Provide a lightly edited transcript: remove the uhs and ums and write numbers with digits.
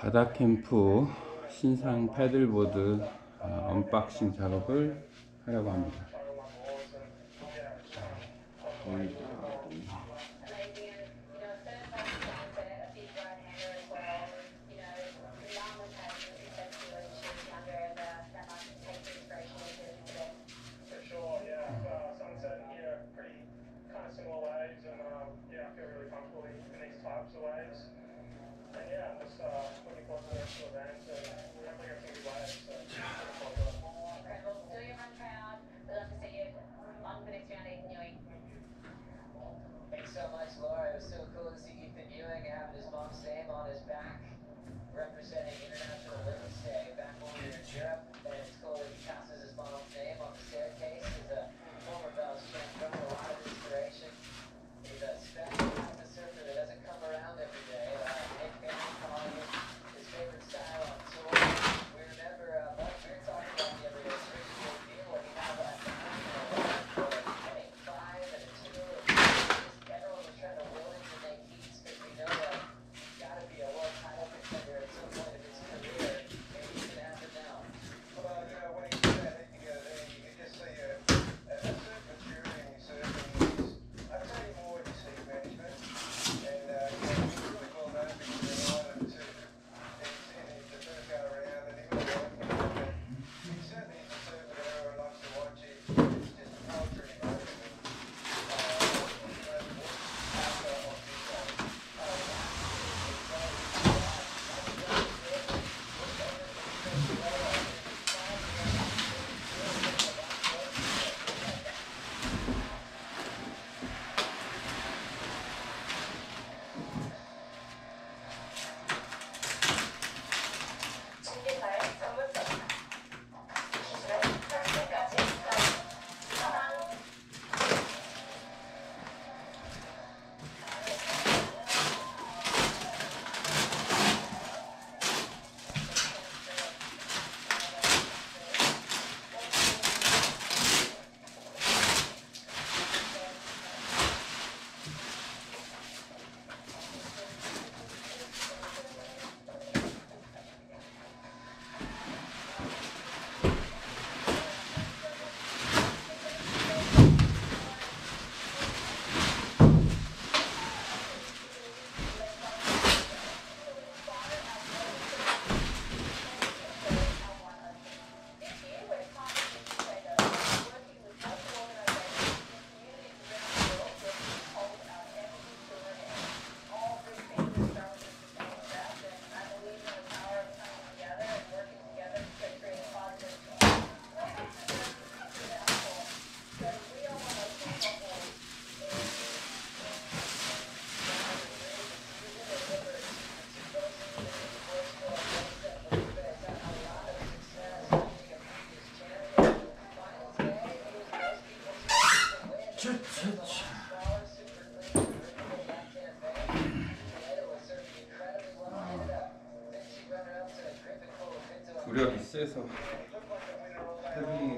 바다 캠프 신상 패들보드 언박싱 작업을 하려고 합니다. So much, Laura. It was so cool to see Ethan Ewing having his mom's name on his back, representing International Women's Day back when we were in Europe. And it's cool that he passes his mom's name on the staircase. He's a former Belgian champion, a lot of inspiration. He's a special type of surfer that doesn't come around every day. Nick Van calling it his favorite style on tour. We remember, we were talking about the other day, it's a pretty big deal when you have that, an 8.5 and a 2. Everyone was trying to will him to make heats because we know that he's got to be a world title contender at some point of his career. Maybe he can have it now. Well, you know, when he did that, you could just see a certain maturity in his surfing. I'd tell you more with his heat management. And, he's really well known because in Ireland too. He's the first go around and he really likes it. He certainly is a surfer that everyone loves to watch. It's just a poetry in motion. 구력이 세서 패들링이